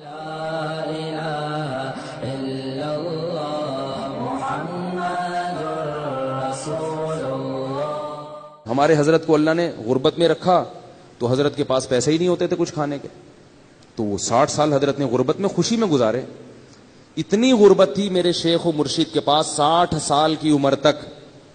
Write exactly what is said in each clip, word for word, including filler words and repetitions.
ہمارے حضرت کو اللہ نے غربت میں رکھا تو حضرت کے پاس پیسے ہی نہیں ہوتے تھے کچھ کھانے کے، تو وہ ساٹھ سال حضرت نے غربت میں خوشی میں گزارے. اتنی غربت تھی میرے شیخ و مرشد کے پاس ساٹھ سال کی عمر تک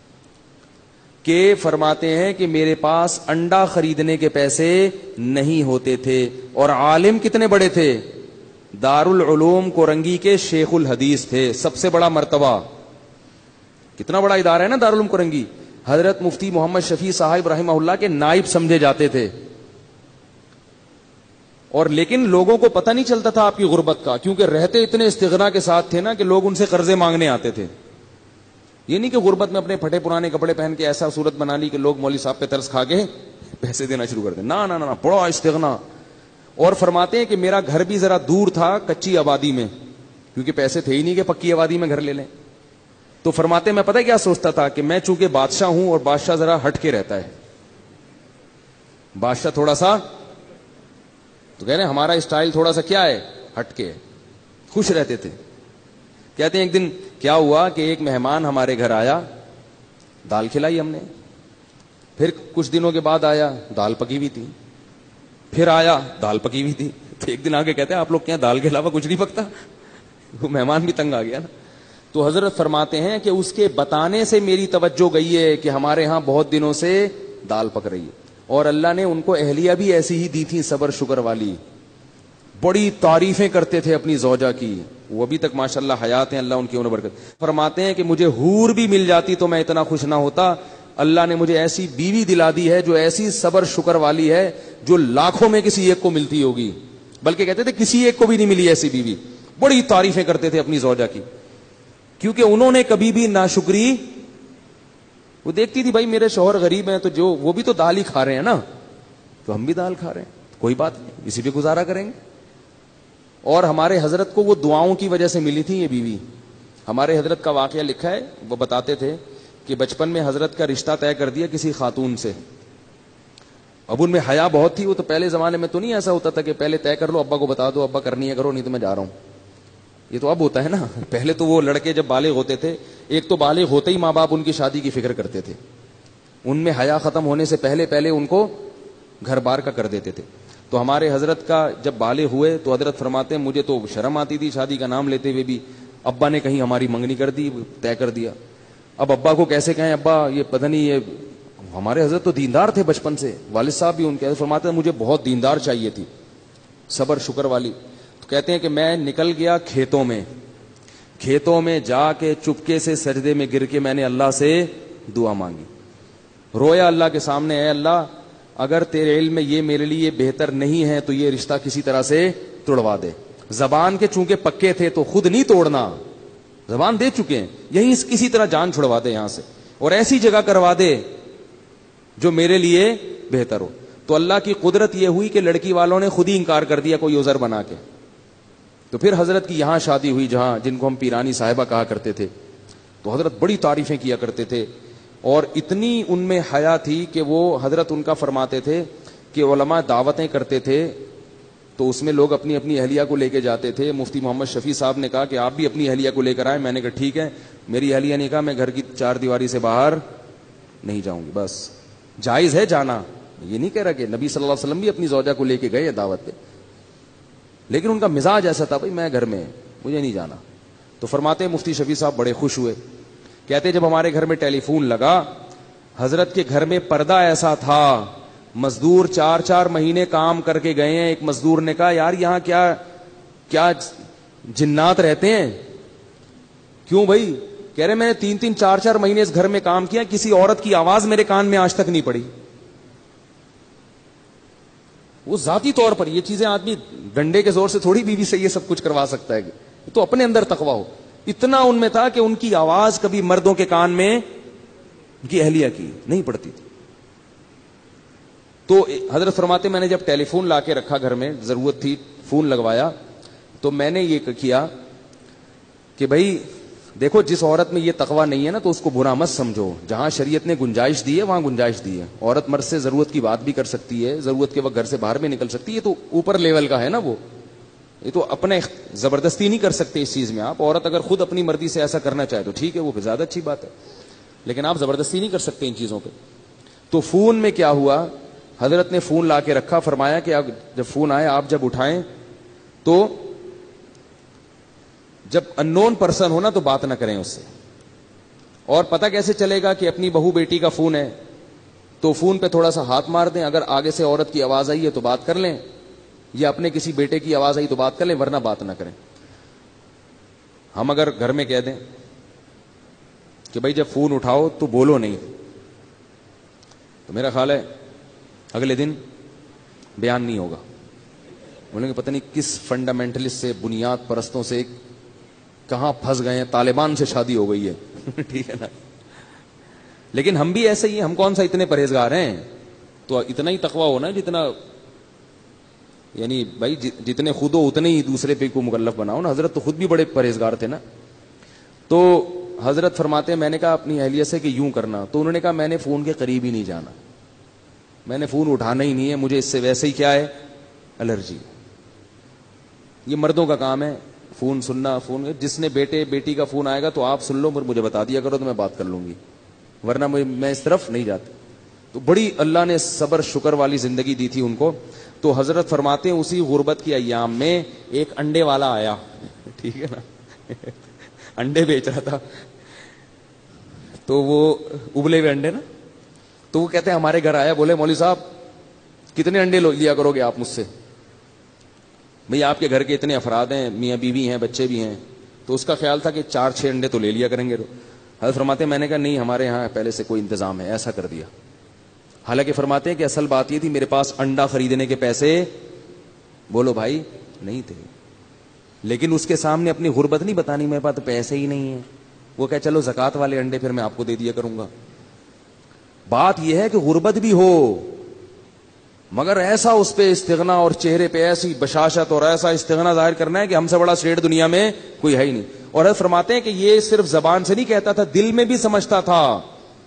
کہ فرماتے ہیں کہ میرے پاس انڈا خریدنے کے پیسے نہیں ہوتے تھے. اور عالم کتنے بڑے تھے، دارالعلوم کورنگی کے شیخ الحدیث تھے، سب سے بڑا مرتبہ. کتنا بڑا ادارہ ہے نا دارالعلوم کورنگی. حضرت مفتی محمد شفیع صاحب رحمہ اللہ کے نائب سمجھے جاتے تھے. اور لیکن لوگوں کو پتہ نہیں چلتا تھا آپ کی غربت کا، کیونکہ رہتے اتنے استغنا کے ساتھ تھے نا کہ لوگ ان سے قرضے مانگنے آتے تھے. یہ نہیں کہ غربت میں اپنے پھٹے پرانے کپڑے پہن کے ایسا صورت بنا لی کہ لوگ مولوی صاحب پہ ترس کھا کے پیسے دینا شروع کر دیں. نہ نہ نہ بڑا استغنا. اور فرماتے ہیں کہ میرا گھر بھی ذرا دور تھا کچی آبادی میں، کیونکہ پیسے تھے ہی نہیں کہ پکی آبادی میں گھر لے لیں. تو فرماتے میں پتہ کیا سوچتا تھا کہ میں چونکہ بادشاہ ہوں اور بادشاہ ذرا ہٹ کے رہتا ہے، بادشاہ تھوڑا سا، تو کہہ رہے ہیں ہمارا اسٹائل تھوڑا سا کیا ہے، ہٹ کے، خوش رہتے تھے. کہتے ہیں ایک دن کیا ہوا کہ ایک مہمان ہمارے گھر آیا، دال کھلائی ہم نے، پھر کچھ دنوں کے بعد آیا، دال پکی ہوئی تھی، پھر آیا، دال پکی ہوئی تھی. تو ایک دن آ کے کہتے ہیں آپ لوگ کیا دال کے علاوہ کچھ نہیں پکتا؟ وہ مہمان بھی تنگ آ گیا نا. تو حضرت فرماتے ہیں کہ اس کے بتانے سے میری توجہ گئی ہے کہ ہمارے ہاں بہت دنوں سے دال پک رہی ہے. اور اللہ نے ان کو اہلیہ بھی ایسی ہی دی تھی صبر شکر والی، بڑی تعریفیں کرتے تھے اپنی زوجہ کی، وہ ابھی تک ماشاءاللہ حیات ہیں، اللہ ان کی عمر برکت. فرماتے ہیں کہ مجھے حور بھی مل جاتی تو میں اتنا خوش نہ ہوتا. اللہ نے مجھے ایسی بیوی دلا دی ہے جو ایسی صبر شکر والی ہے جو لاکھوں میں کسی ایک کو ملتی ہوگی، بلکہ کہتے تھے کسی ایک کو بھی نہیں ملی ایسی بیوی. بڑی تعریفیں کرتے تھے اپنی زوجہ کی، کیونکہ انہوں نے کبھی بھی ناشکری، وہ دیکھتی تھی بھائی میرے شوہر غریب ہیں تو جو وہ بھی تو دال ہی کھا رہے ہیں نا، تو ہم بھی دال کھا رہے ہیں، کوئی بات نہیں، اسی پہ گزارا کریں گے. اور ہمارے حضرت کو وہ دعاؤں کی وجہ سے ملی تھی یہ بیوی. ہمارے حضرت کا واقعہ لکھا ہے، وہ بتاتے تھے کہ بچپن میں حضرت کا رشتہ طے کر دیا کسی خاتون سے. اب ان میں حیا بہت تھی، وہ تو پہلے زمانے میں تو نہیں ایسا ہوتا تھا کہ پہلے طے کر لو، ابا کو بتا دو، ابا کرنی ہے کرو نہیں تو میں جا رہا ہوں. یہ تو اب ہوتا ہے نا. پہلے تو وہ لڑکے جب بالغ ہوتے تھے، ایک تو بالغ ہوتے ہی ماں باپ ان کی شادی کی فکر کرتے تھے، ان میں حیا ختم ہونے سے پہلے پہلے ان کو گھر بار کا کر دیتے تھے. تو ہمارے حضرت کا جب بالغ ہوئے تو حضرت فرماتے ہیں مجھے تو شرم آتی تھی شادی کا نام لیتے ہوئے بھی. ابا نے کہیں ہماری منگنی کر دی، طے کر دیا. اب ابا کو کیسے کہیں ابا یہ پتہ نہیں، یہ ہمارے حضرت تو دیندار تھے بچپن سے، والد صاحب بھی ان کے فرماتے ہیں مجھے بہت دیندار چاہیے تھی، صبر شکر والی. تو کہتے ہیں کہ میں نکل گیا کھیتوں میں، کھیتوں میں جا کے چپکے سے سجدے میں گر کے میں نے اللہ سے دعا مانگی، رویا اللہ کے سامنے، اے اللہ اگر تیرے علم میں یہ میرے لیے بہتر نہیں ہے تو یہ رشتہ کسی طرح سے توڑوا دے. زبان کے چونکہ پکے تھے تو خود نہیں توڑنا، زبان دے چکے ہیں، یہیں کسی طرح جان چھڑوا دے یہاں سے، اور ایسی جگہ کروا دے جو میرے لیے بہتر ہو. تو اللہ کی قدرت یہ ہوئی کہ لڑکی والوں نے خود ہی انکار کر دیا کوئی عذر بنا کے. تو پھر حضرت کی یہاں شادی ہوئی جہاں جن کو ہم پیرانی صاحبہ کہا کرتے تھے. تو حضرت بڑی تعریفیں کیا کرتے تھے، اور اتنی ان میں حیا تھی کہ وہ حضرت ان کا فرماتے تھے کہ علماء دعوتیں کرتے تھے تو اس میں لوگ اپنی اپنی اہلیہ کو لے کے جاتے تھے. مفتی محمد شفیع صاحب نے کہا کہ آپ بھی اپنی اہلیہ کو لے کر آئے. میں نے کہا ٹھیک ہے. میری اہلیہ نے کہا میں گھر کی چار دیواری سے باہر نہیں جاؤں گی. بس جائز ہے جانا، یہ نہیں کہہ رہا کہ نبی صلی اللہ علیہ وسلم بھی اپنی زوجہ کو لے کے گئے دعوت پہ، لیکن ان کا مزاج ایسا تھا بھائی میں گھر میں مجھے نہیں جانا. تو فرماتے ہیں مفتی شفیع صاحب بڑے خوش ہوئے، کہتے جب ہمارے گھر میں ٹیلی فون لگا، حضرت کے گھر میں پردہ ایسا تھا، مزدور چار چار مہینے کام کر کے گئے ہیں. ایک مزدور نے کہا یار یہاں کیا کیا جنات رہتے ہیں؟ کیوں بھائی؟ کہہ رہے میں نے تین تین چار چار مہینے اس گھر میں کام کیا، کسی عورت کی آواز میرے کان میں آج تک نہیں پڑی. وہ ذاتی طور پر یہ چیزیں آدمی ڈنڈے کے زور سے تھوڑی بیوی سے یہ سب کچھ کروا سکتا ہے، تو اپنے اندر تقویٰ ہو. اتنا ان میں تھا کہ ان کی آواز کبھی مردوں کے کان میں ان کی اہلیہ کی نہیں پڑتی تھی. تو حضرت فرماتے میں نے جب ٹیلی فون لا کے رکھا گھر میں، ضرورت تھی فون لگوایا، تو میں نے یہ کیا کہ بھائی دیکھو جس عورت میں یہ تقویٰ نہیں ہے نا تو اس کو برا مت سمجھو. جہاں شریعت نے گنجائش دی ہے وہاں گنجائش دی ہے. عورت مرد سے ضرورت کی بات بھی کر سکتی ہے، ضرورت کے وقت گھر سے باہر بھی نکل سکتی ہے، تو اوپر لیول کا ہے نا وہ. یہ تو اپنے زبردستی نہیں کر سکتے اس چیز میں آپ. عورت اگر خود اپنی مرضی سے ایسا کرنا چاہے تو ٹھیک ہے, وہ زیادہ اچھی بات ہے, لیکن آپ زبردستی نہیں کر سکتے ان چیزوں پہ. تو فون میں کیا ہوا, حضرت نے فون لا کے رکھا, فرمایا کہ جب فون آئے آپ جب اٹھائیں تو جب ان نون پرسن ہونا تو بات نہ کریں اس سے. اور پتہ کیسے چلے گا کہ اپنی بہو بیٹی کا فون ہے, تو فون پہ تھوڑا سا ہاتھ مار دیں, اگر آگے سے عورت کی آواز آئی ہے تو بات کر لیں, یا اپنے کسی بیٹے کی آواز آئی تو بات کر لیں, ورنہ بات نہ کریں. ہم اگر گھر میں کہہ دیں کہ بھائی جب فون اٹھاؤ تو بولو نہیں, تو میرا خیال ہے اگلے دن بیان نہیں ہوگا. بولیں گے پتہ نہیں کس فنڈامنٹلسٹ سے, بنیاد پرستوں سے کہاں پھنس گئے ہیں, طالبان سے شادی ہو گئی ہے. ٹھیک ہے نا. لیکن ہم بھی ایسے ہی ہیں, ہم کون سا اتنے پرہیزگار ہیں. تو اتنا ہی تقویٰ ہونا جتنا, یعنی بھائی جتنے خود ہو اتنے ہی دوسرے پہ کو مکلف بناؤ نا. حضرت تو خود بھی بڑے پرہیزگار تھے نا. تو حضرت فرماتے ہیں میں نے کہا اپنی اہلیہ سے کہ یوں کرنا, تو انہوں نے کہا میں نے فون کے قریب ہی نہیں جانا, میں نے فون اٹھانا ہی نہیں ہے, مجھے اس سے ویسے ہی کیا ہے, الرجی. یہ مردوں کا کام ہے فون سننا. فون جس نے بیٹے بیٹی کا فون آئے گا تو آپ سن لو, پر مجھے بتا دیا کرو تو میں بات کر لوں گی, ورنہ میں اس طرف نہیں جاتا. تو بڑی اللہ نے صبر شکر والی زندگی دی تھی ان کو. تو حضرت فرماتے ہیں اسی غربت کی ایام میں ایک انڈے والا آیا, ٹھیک ہے نا, انڈے بیچ رہا تھا, تو وہ ابلے ہوئے انڈے نا, تو وہ کہتے ہیں ہمارے گھر آیا, بولے مولوی صاحب کتنے انڈے لیا کرو گے آپ مجھ سے, بھئی آپ کے گھر کے اتنے افراد ہیں, میاں بیوی ہیں, بچے بھی ہیں. تو اس کا خیال تھا کہ چار چھ انڈے تو لے لیا کریں گے. حضرت فرماتے ہیں میں نے کہا نہیں, ہمارے یہاں پہلے سے کوئی انتظام ہے, ایسا کر دیا. حالانکہ فرماتے ہیں کہ اصل بات یہ تھی میرے پاس انڈا خریدنے کے پیسے بولو بھائی نہیں تھے, لیکن اس کے سامنے اپنی غربت نہیں بتانی, میرے پاس تو پیسے ہی نہیں ہیں. وہ کہ چلو زکات والے انڈے پھر میں آپ کو دے دیا کروں گا. بات یہ ہے کہ غربت بھی ہو مگر ایسا اس پہ استغنا, اور چہرے پہ ایسی بشاشت اور ایسا استغنا ظاہر کرنا ہے کہ ہم سے بڑا سیٹ دنیا میں کوئی ہے ہی نہیں. اور حضرت فرماتے ہیں کہ یہ صرف زبان سے نہیں کہتا تھا, دل میں بھی سمجھتا تھا,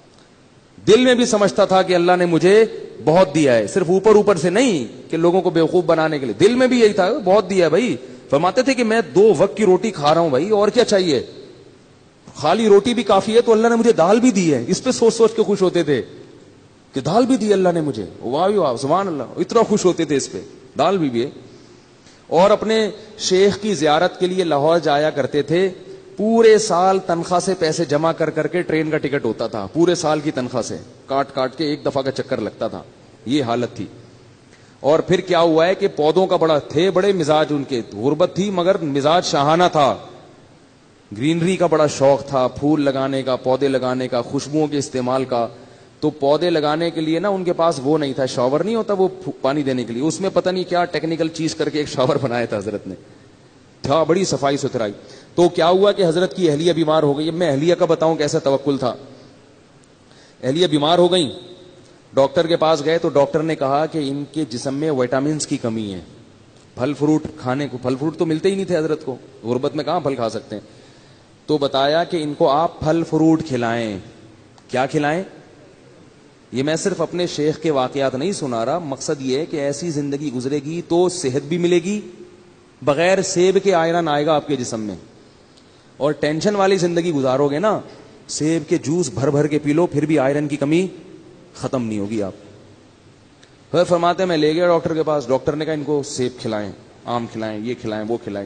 دل میں بھی سمجھتا تھا کہ اللہ نے مجھے بہت دیا ہے, صرف اوپر اوپر سے نہیں کہ لوگوں کو بیوقوف بنانے کے لیے, دل میں بھی یہی تھا بہت دیا ہے بھائی. فرماتے تھے کہ میں دو وقت کی روٹی کھا رہا ہوں بھائی, اور کیا چاہیے, خالی روٹی بھی کافی ہے, تو اللہ نے مجھے دال بھی دی ہے. اس پہ سوچ سوچ کے خوش ہوتے تھے کہ دال بھی دی اللہ نے مجھے, واہ واہ سبحان اللہ, اتنا خوش ہوتے تھے اس پہ, دال بھی بھی ہے. اور اپنے شیخ کی زیارت کے لیے لاہور جایا کرتے تھے, پورے سال تنخواہ سے پیسے جمع کر کر کے ٹرین کا ٹکٹ ہوتا تھا, پورے سال کی تنخواہ سے کاٹ کاٹ کے ایک دفعہ کا چکر لگتا تھا. یہ حالت تھی. اور پھر کیا ہوا ہے کہ پودوں کا بڑا تھے, بڑے مزاج ان کے, غربت تھی مگر مزاج شاہانہ تھا, گرینری کا بڑا شوق تھا, پھول لگانے کا, پودے لگانے کا, خوشبوؤں کے استعمال کا. تو پودے لگانے کے لیے نا ان کے پاس وہ نہیں تھا, شاور نہیں ہوتا وہ پانی دینے کے لیے, اس میں پتہ نہیں کیا ٹیکنیکل چیز کر کے ایک شاور بنایا تھا حضرت نے, تھا بڑی صفائی ستھرائی. تو کیا ہوا کہ حضرت کی اہلیہ بیمار ہو گئی. اب میں اہلیہ کا بتاؤں کیسا توکل تھا. اہلیہ بیمار ہو گئی, ڈاکٹر کے پاس گئے تو ڈاکٹر نے کہا کہ ان کے جسم میں وٹامنس کی کمی ہے, پھل فروٹ کھانے کو, پھل فروٹ تو ملتے ہی نہیں تھے حضرت کو, غربت میں کہاں پھل کھا سکتے ہیں. تو بتایا کہ ان کو آپ پھل فروٹ کھلائیں. کیا کھلائیں؟ یہ میں صرف اپنے شیخ کے واقعات نہیں سنا رہا, مقصد یہ ہے کہ ایسی زندگی گزرے گی تو صحت بھی ملے گی, بغیر سیب کے آئرن آئے گا آپ کے جسم میں. اور ٹینشن والی زندگی گزارو گے نا, سیب کے جوس بھر بھر کے پی لو پھر بھی آئرن کی کمی ختم نہیں ہوگی آپ. پھر فرماتے ہیں میں لے گیا ڈاکٹر کے پاس, ڈاکٹر نے کہا ان کو سیب کھلائیں, آم کھلائیں, یہ کھلائیں, وہ کھلائیں.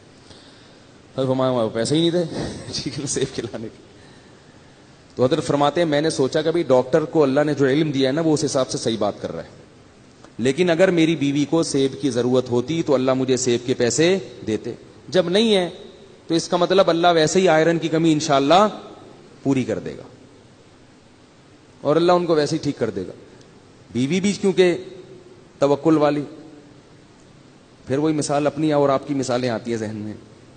پھر فرمایا پیسے ہی نہیں تھے سیب کھلانے کے. تو حضرت فرماتے ہیں میں نے سوچا کہ بھائی ڈاکٹر کو اللہ نے جو علم دیا ہے نا وہ اس حساب سے صحیح بات کر رہا ہے, لیکن اگر میری بیوی کو سیب کی ضرورت ہوتی تو اللہ مجھے سیب کے پیسے دیتے, جب نہیں ہے تو اس کا مطلب اللہ ویسے ہی آئرن کی کمی انشاءاللہ پوری کر دے گا, اور اللہ ان کو ویسے ہی ٹھیک کر دے گا. بیوی بھی کیونکہ توکل والی, پھر وہی مثال اپنی اور آپ کی مثالیں آتی ہیں ذہن میں.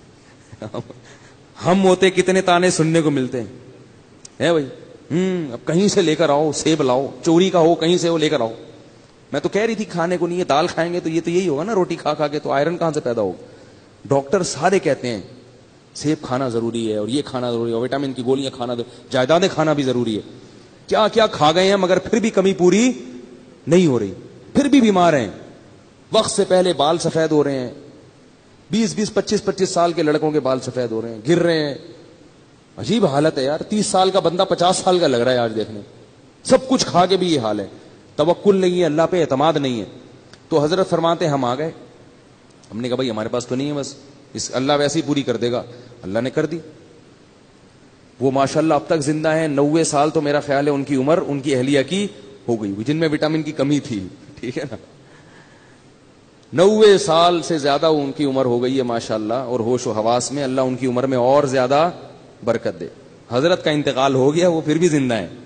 ہم ہوتے کتنے تانے سننے کو ملتے ہیں ہے بھائی, ہم اب کہیں سے لے کر آؤ, سیب لاؤ, چوری کا ہو کہیں سے وہ لے کر آؤ. میں تو کہہ رہی تھی کھانے کو نہیں ہے, دال کھائیں گے تو یہ تو یہی ہوگا نا, روٹی کھا کھا کے, تو آئرن کہاں سے پیدا ہوگا. ڈاکٹر سارے کہتے ہیں سیب کھانا ضروری ہے, اور یہ کھانا ضروری ہے, وٹامن کی گولیاں کھانا, جائیدادیں کھانا بھی ضروری ہے. کیا کیا کھا گئے ہیں مگر پھر بھی کمی پوری نہیں ہو رہی, پھر بھی بیمار ہیں, وقت سے پہلے بال سفید ہو رہے ہیں, بیس بیس پچیس پچیس سال کے لڑکوں کے بال سفید ہو رہے ہیں, گر رہے ہیں. عجیب حالت ہے یار. تیس سال کا بندہ پچاس سال کا لگ رہا ہے آج دیکھنے. سب کچھ کھا کے بھی یہ حال ہے. توکل نہیں ہے, اللہ پہ اعتماد نہیں ہے. تو حضرت فرماتے ہیں ہم آ گئے. ہم نے کہا بھائی ہمارے پاس تو نہیں ہے, بس اس اللہ ویسے ہی پوری کر دے گا. اللہ نے کر دی. وہ ماشاءاللہ اب تک زندہ ہیں. نوے سال تو میرا خیال ہے ان کی عمر ان کی اہلیہ کی ہو گئی, جن میں وٹامن کی کمی تھی. ٹھیک ہے نا, نوے سال سے زیادہ ان کی عمر ہو گئی ہے ماشاءاللہ. اور ہوش و حواس میں اللہ ان کی عمر میں اور زیادہ برکت دے. حضرت کا انتقال ہو گیا, وہ پھر بھی زندہ ہیں.